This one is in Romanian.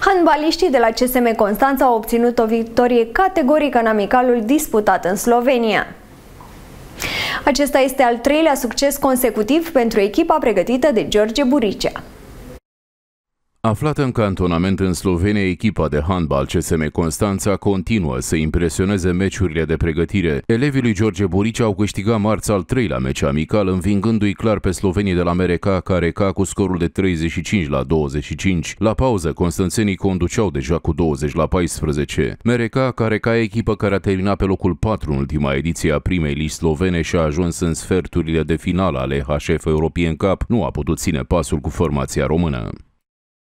Handbaliștii de la CSM Constanța au obținut o victorie categorică în amicalul disputat în Slovenia. Acesta este al treilea succes consecutiv pentru echipa pregătită de George Buricea. Aflată în cantonament în Slovenia, echipa de handbal CSM Constanța continuă să impresioneze meciurile de pregătire. Elevii lui George Buricea au câștigat marți al treilea meci amical, învingându-i clar pe slovenii de la MRK Careka cu scorul de 35-25. La pauză, constanțenii conduceau deja cu 20-14. MRK Careka, echipă care a terminat pe locul 4 în ultima ediție a primei ligi slovene și a ajuns în sferturile de finală ale HF European Cup, nu a putut ține pasul cu formația română.